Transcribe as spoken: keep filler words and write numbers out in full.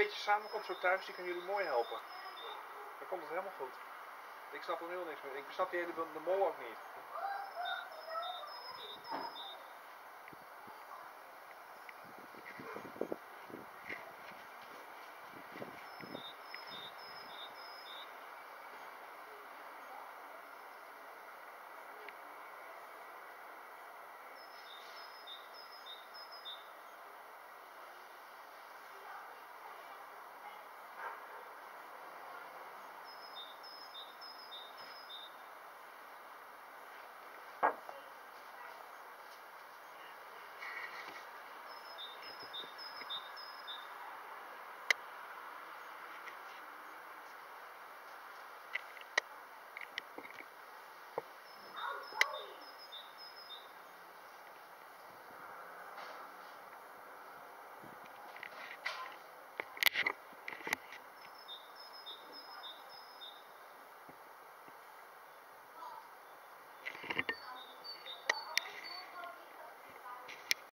beetje samenkomt zo thuis, die kan jullie mooi helpen. Dan komt het helemaal goed. Ik snap er nu al niks meer. Ik snap die hele de mol ook niet.